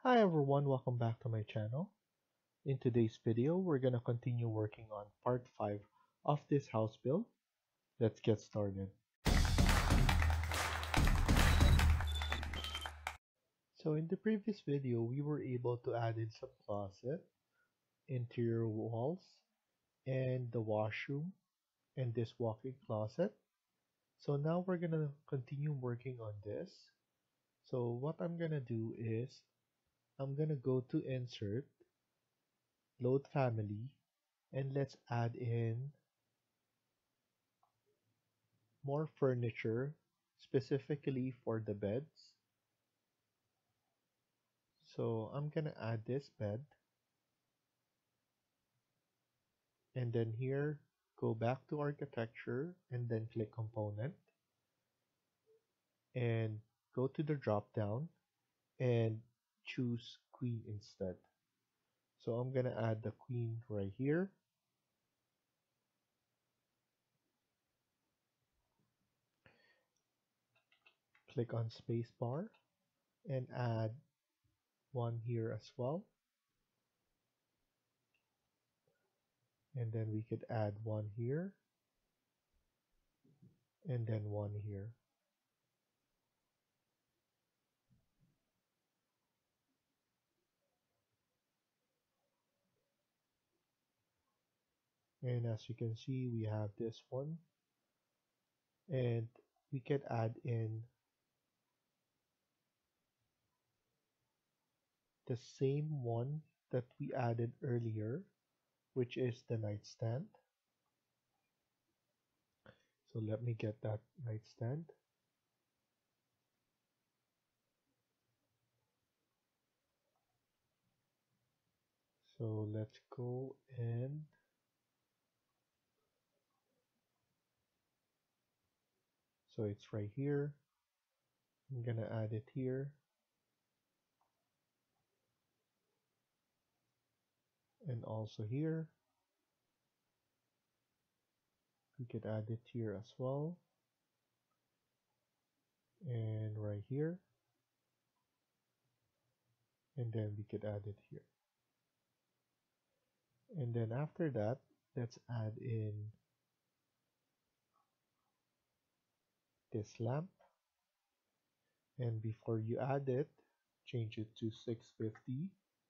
Hi everyone, welcome back to my channel. In today's video, we're gonna continue working on part 5 of this house build. Let's get started. So in the previous video, we were able to add in some closet, interior walls, and the washroom, and this walk-in closet. So now we're gonna continue working on this. So what I'm gonna do is, I'm gonna go to Insert, Load Family, and let's add in more furniture specifically for the beds. So I'm gonna add this bed, and then here go back to architecture and then click component and go to the drop down and choose queen instead. So I'm gonna add the queen right here. Click on spacebar and add one here as well. And then we could add one here and then one here. And as you can see, we have this one, and we can add in the same one that we added earlier, which is the nightstand. So let me get that nightstand. So let's go and so it's right here. I'm gonna add it here. And also here. We could add it here as well. And right here. And then we could add it here. And then after that, let's add in this lamp. And before you add it, change it to 650.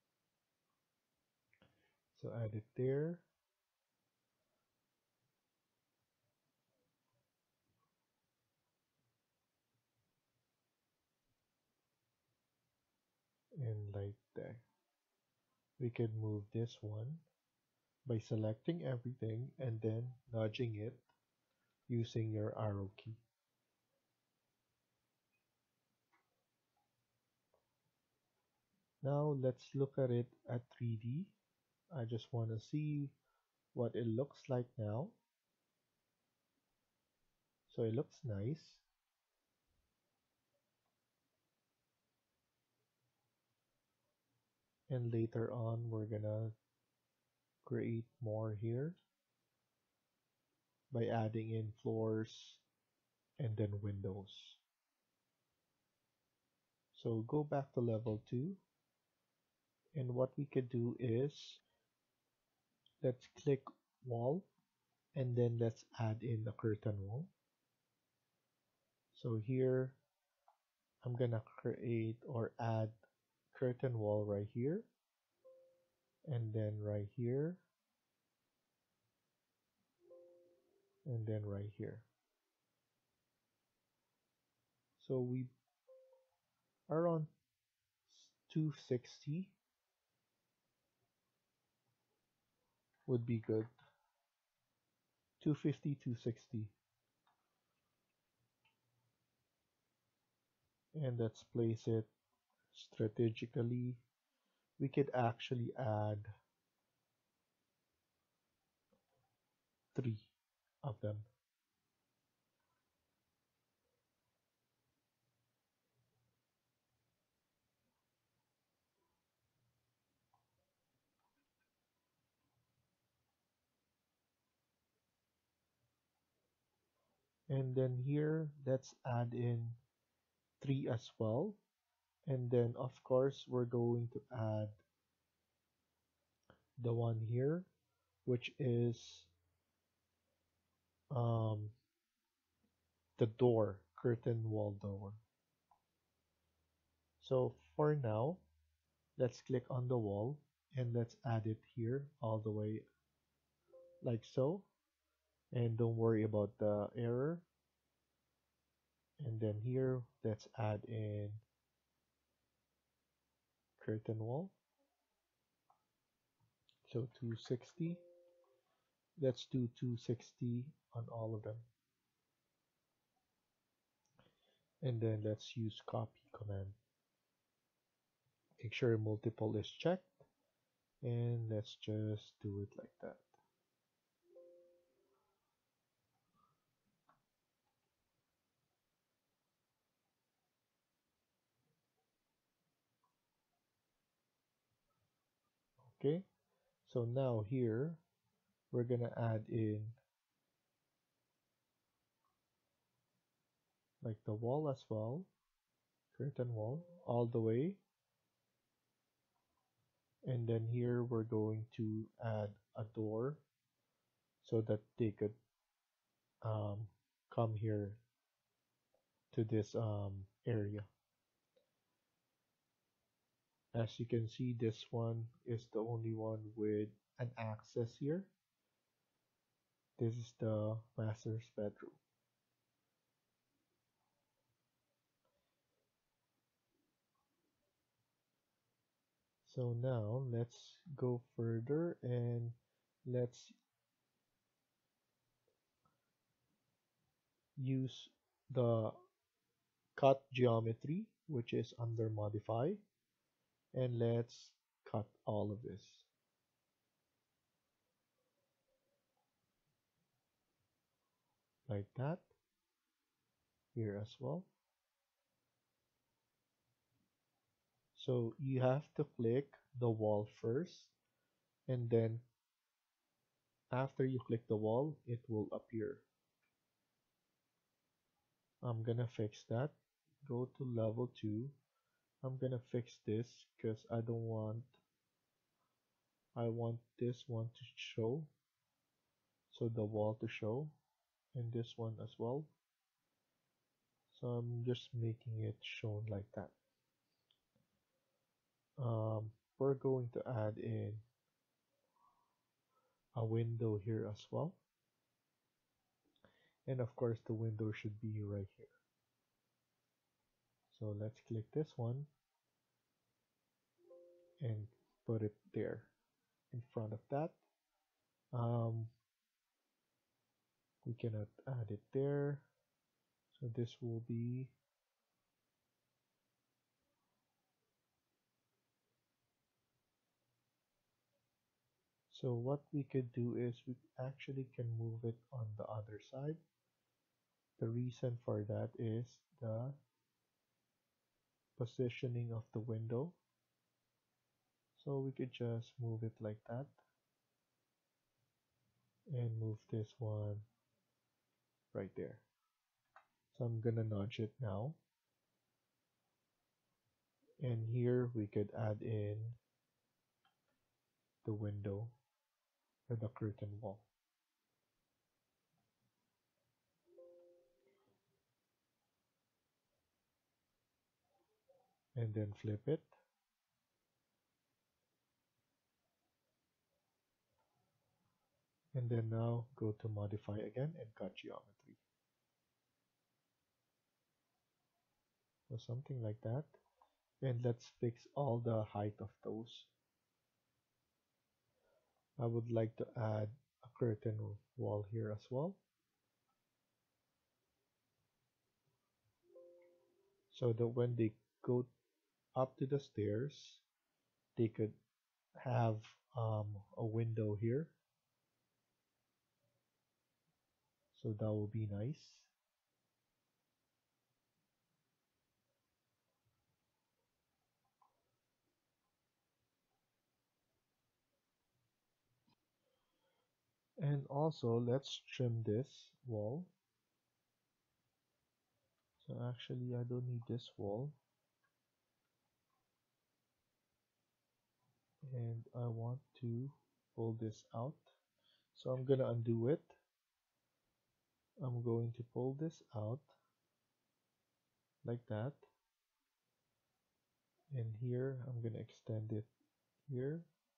So add it there. And like that. We can move this one by selecting everything and then nudging it using your arrow key. Now let's look at it at 3D. I just want to see what it looks like now. So it looks nice. And later on, we're gonna create more here by adding in floors and then windows. So go back to level 2. And what we could do is, let's click wall and then let's add in the curtain wall. So here, I'm gonna create or add curtain wall right here, and then right here, and then right here. So we are on 260 would be good. 250, 260. And let's place it strategically. We could actually add 3 of them. And then here, let's add in 3 as well. And then of course we're going to add the one here, which is um, the door, curtain wall door. So for now, let's click on the wall and let's add it here all the way like so. And don't worry about the error. And then here, let's add in curtain wall. So 260. Let's do 260 on all of them. And then let's use copy command. Make sure multiple is checked. And let's just do it like that. Okay. So now here, we're gonna add in like the wall as well, curtain wall all the way. And then here we're going to add a door so that they could um, come here to this area. As you can see, this one is the only one with an access here. This is the master's bedroom. So now let's go further and let's use the cut geometry, which is under modify, and let's cut all of this like that here as well. So you have to click the wall first, and then after you click the wall, it will appear. I'm gonna fix that. Go to level 2. I'm gonna fix this because I want this one to show, so the wall to show, and this one as well. So I'm just making it shown like that. We're going to add in a window here as well. And of course the window should be right here. So let's click this one and put it there in front of that. Um, we cannot add it there. So this will be so what we could do is we actually can move it on the other side. The reason for that is the positioning of the window. So we could just move it like that and move this one right there. So I'm gonna nudge it now. And here we could add in the window or the curtain wall. And then flip it. And then now go to modify again and cut geometry. So something like that. And let's fix all the height of those. I would like to add a curtain wall here as well. So that when they go up to the stairs, they could have a window here. So that will be nice. And also let's trim this wall. So actually I don't need this wall. and I want to pull this out. So I'm gonna undo it. I'm going to pull this out like that. And here, I'm gonna extend it here.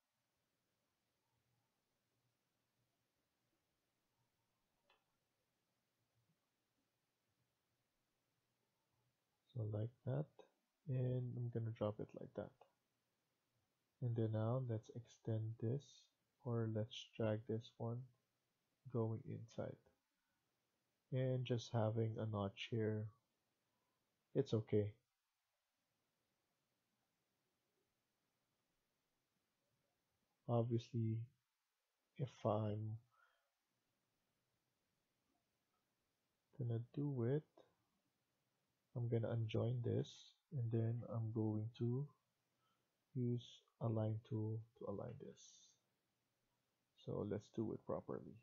So like that. And I'm gonna drop it like that. And then now let's extend this, or let's drag this one going inside. And just having a notch here, it's okay. Obviously, if I'm gonna do it, I'm gonna unjoin this, and then I'm going to use align tool to align this. So let's do it properly.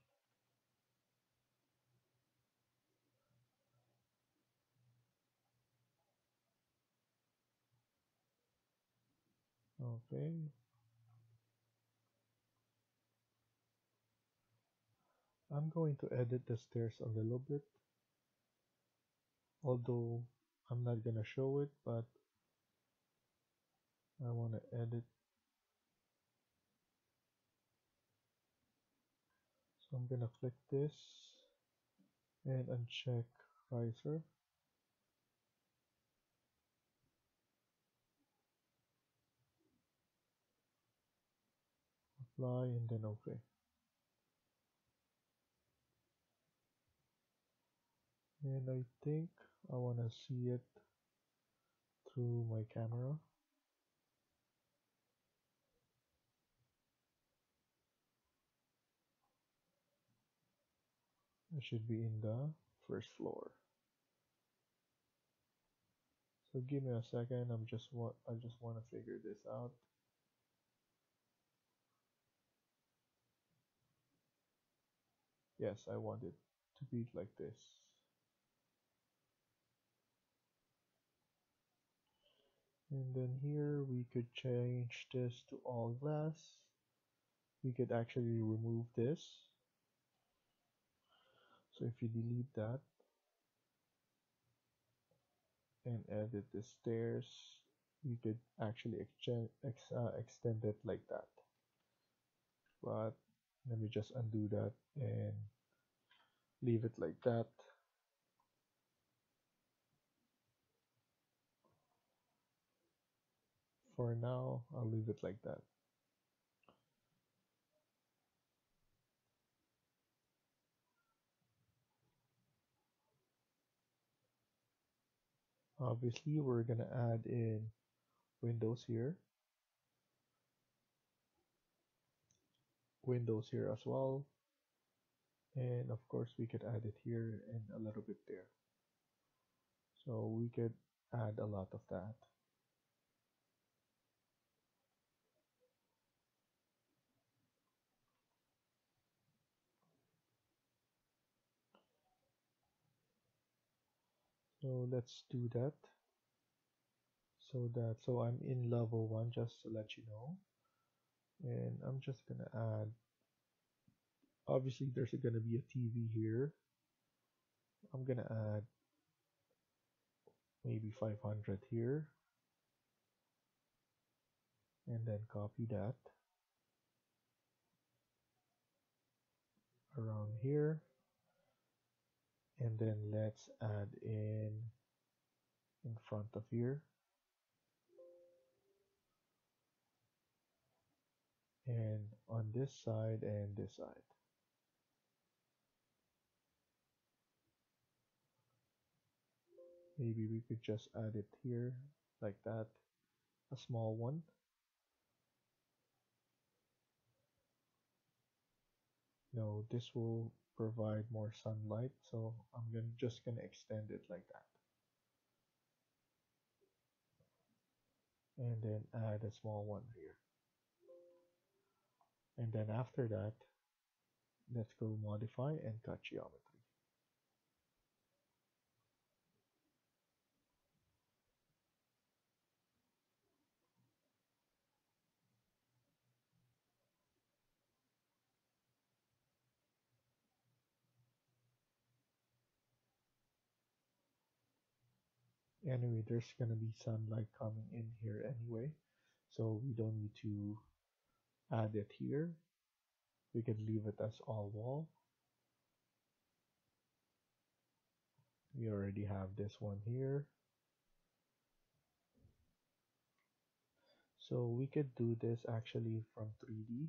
Okay. I'm going to edit the stairs a little bit, although I'm not gonna show it, but I want to edit. So I'm gonna click this and uncheck riser, apply, and then OK. And I think I want to see it through my camera. It should be in the first floor. So give me a second. I just want to figure this out. Yes, I want it to be like this. And then here we could change this to all glass. We could actually remove this. So if you delete that and edit the stairs, we could actually extend it like that. But let me just undo that and leave it like that. For now, I'll leave it like that. Obviously, we're gonna add in windows here as well, and of course we could add it here and a little bit there, so we could add a lot of that. So let's do that. So I'm in level 1, just to let you know, and I'm just gonna add, obviously there's gonna be a TV here. I'm gonna add maybe 500 here, and then copy that around here, and then let's add in front of here, and on this side and this side. Maybe we could just add it here like that, a small one. No, this will provide more sunlight, so just gonna extend it like that, and then add a small one here. And then after that, let's go modify and cut geometry. Anyway, there's gonna be sunlight coming in here anyway, so we don't need to add it here. We can leave it as all wall. We already have this one here. So we could do this actually from 3D.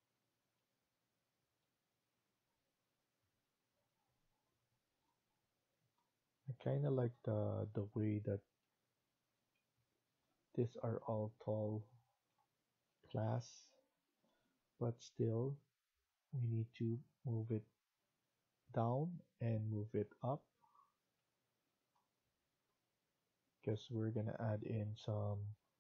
I kind of like the way that these are all tall glass, but still we need to move it down and move it up because we're gonna add in some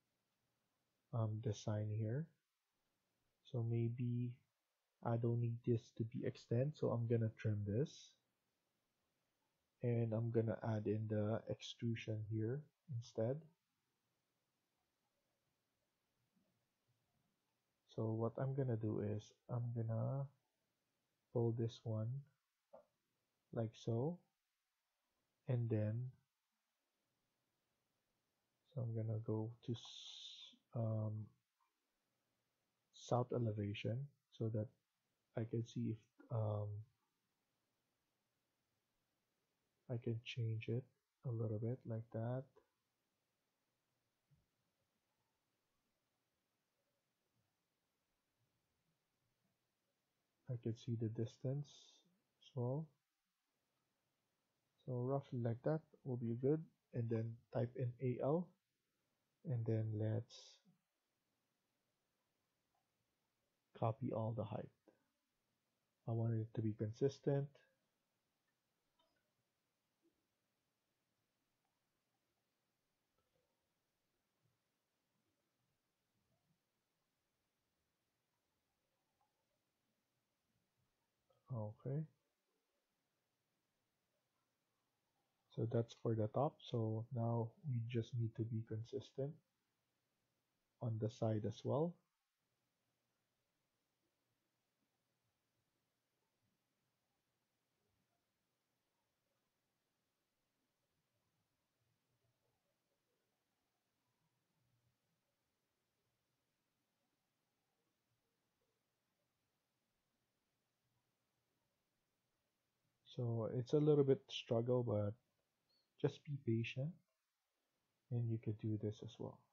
design here. So maybe I don't need this to be extend, so I'm gonna trim this and I'm gonna add in the extrusion here instead. So what I'm gonna do is I'm gonna pull this one like so, and then so I'm gonna go to south elevation so that I can see if I can change it a little bit like that. I can see the distance as well. So roughly like that will be good. And then type in AL and then let's copy all the height. I want it to be consistent. Okay. So that's for the top. So now we just need to be consistent on the side as well. So it's a little bit struggle, but just be patient and you could do this as well.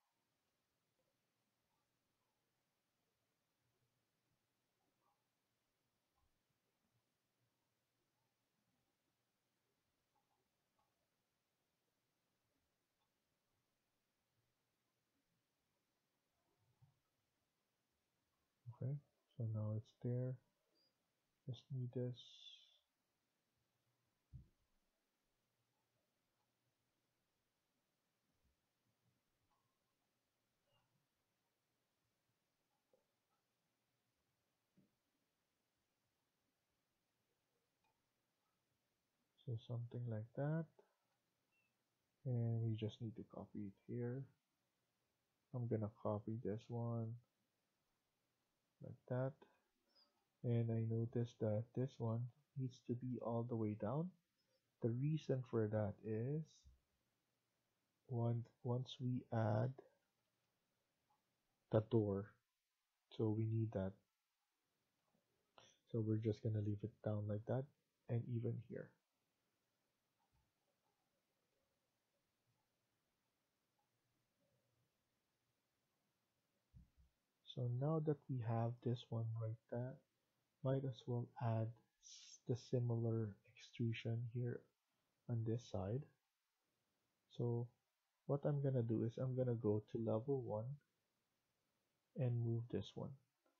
Okay, so now it's there. Just need this. So something like that. And we just need to copy it here. I'm gonna copy this one like that. And I noticed that this one needs to be all the way down. The reason for that is once we add the door, so we need that. So we're just gonna leave it down like that, and even here. So now that we have this one right there, might as well add the similar extrusion here on this side. So what I'm gonna do is I'm gonna go to level 1 and move this one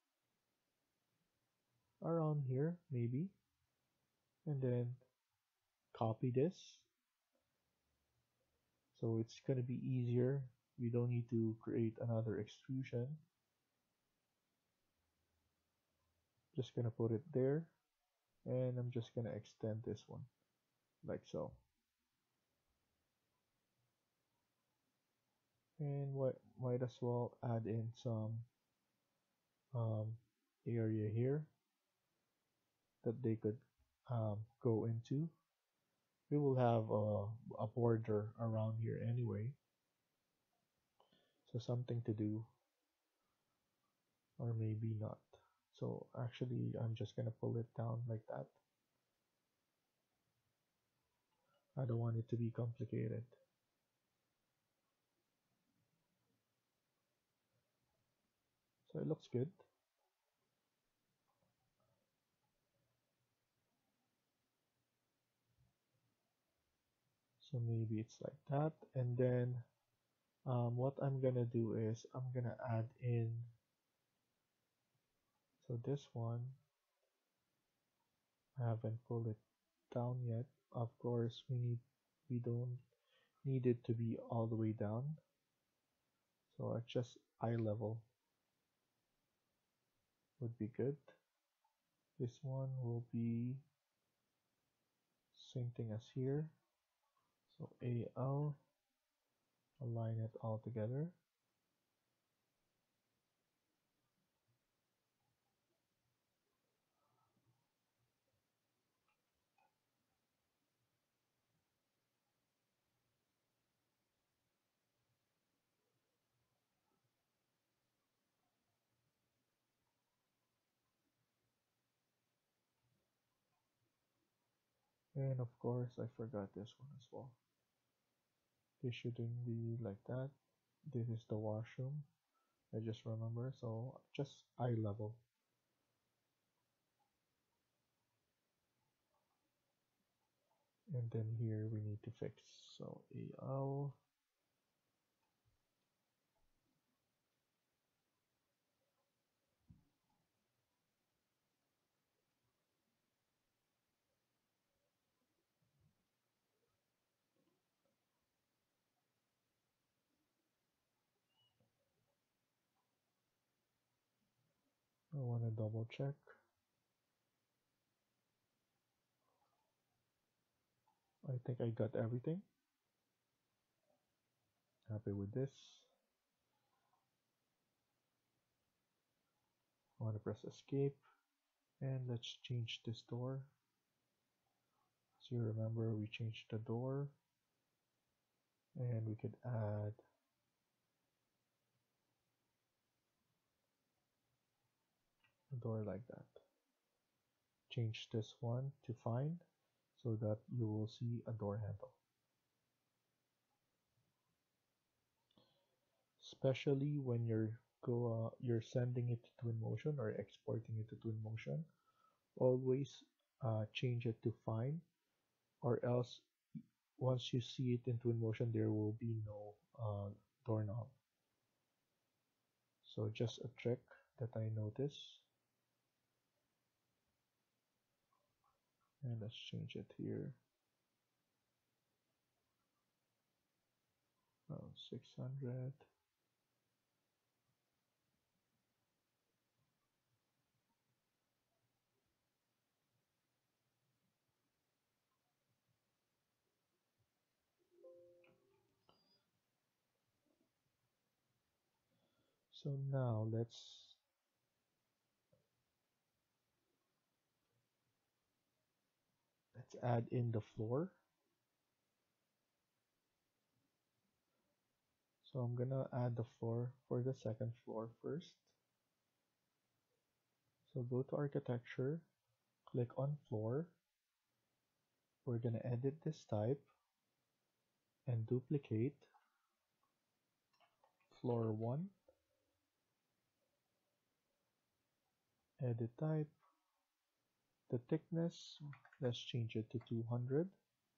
around here maybe, and then copy this. So it's gonna be easier. We don't need to create another extrusion. Just gonna put it there, and I'm just gonna extend this one like so. And what might as well add in some um, area here that they could go into. We will have a border around here anyway, so something to do, or maybe not. So actually, I'm just gonna pull it down like that. I don't want it to be complicated. So it looks good. So maybe it's like that. And then what I'm gonna do is I'm gonna add in, so this one, I haven't pulled it down yet. Of course, we don't need it to be all the way down. So at just eye level would be good. This one will be same thing as here. So AL, align it all together. And of course, I forgot this one as well. This shouldn't be like that. This is the washroom. I just remember, so just eye level. And then here we need to fix. So AL, I want to double check. I think I got everything. Happy with this. I want to press escape. And let's change this door. So you remember we changed the door. And we could add a door like that. Change this one to find so that you will see a door handle. Especially when you're sending it to Twinmotion or exporting it to Twinmotion, always change it to find, or else once you see it in Twinmotion, there will be no doorknob. So just a trick that I noticed. And let's change it here. 600. So now let's add in the floor. So I'm gonna add the floor for the second floor first. So go to architecture, click on floor. We're gonna edit this type and duplicate floor 1, edit type, the thickness, let's change it to 200,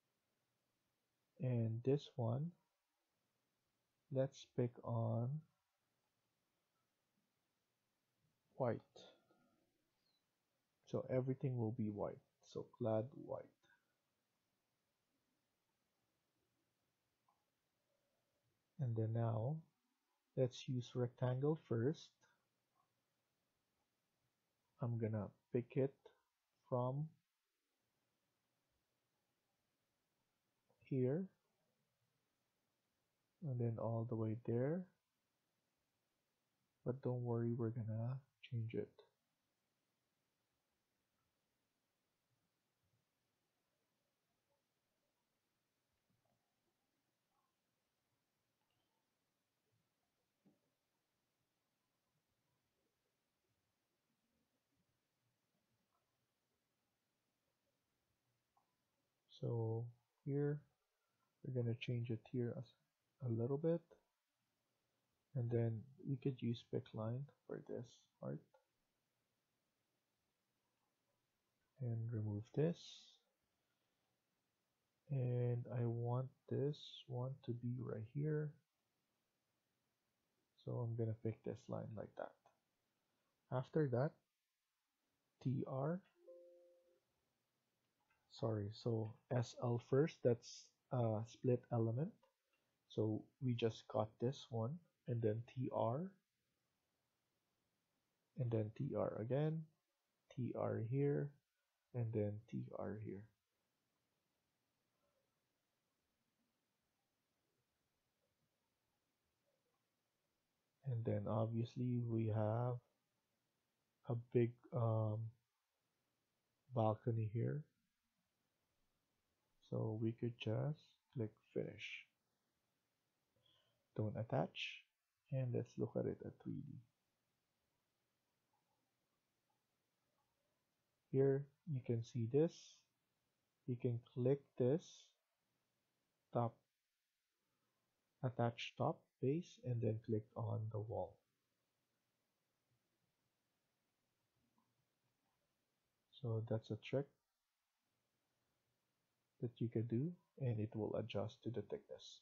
and this one, let's pick on white. So everything will be white, so clad white. And then now, let's use rectangle first. I'm gonna pick it from here and then all the way there, but don't worry, we're gonna change it. So here we're gonna change it here a little bit, and then we could use pick line for this part and remove this. And I want this one to be right here. So I'm gonna pick this line like that. After that, TR, sorry, so SL first, that's split element. So we just got this one, and then TR, and then TR again, TR here, and then TR here. And then obviously we have a big balcony here. So we could just click finish. Don't attach. And let's look at it at 3D. Here you can see this. You can click this top, attach top base, and then click on the wall. So that's a trick that you can do, and it will adjust to the thickness.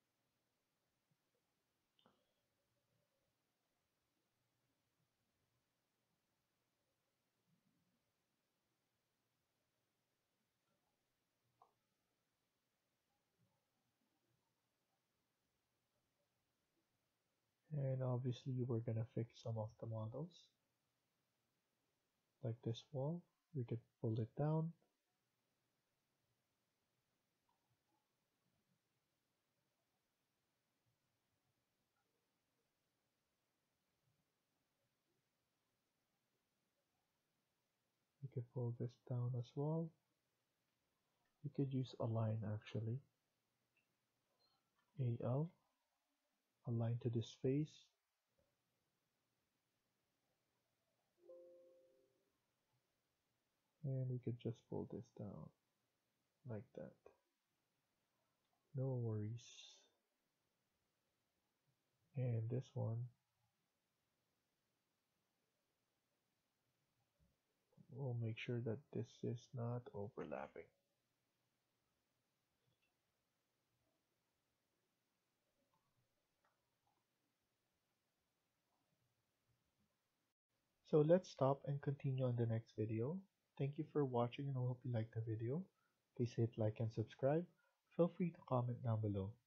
And obviously we're gonna fix some of the models. Like this wall, we could pull it down. We could pull this down as well. We could use a line actually. AL, align to this face. And we could just pull this down like that. No worries. And this one, we'll make sure that this is not overlapping. So let's stop and continue on the next video. Thank you for watching and I hope you liked the video. Please hit like and subscribe. Feel free to comment down below.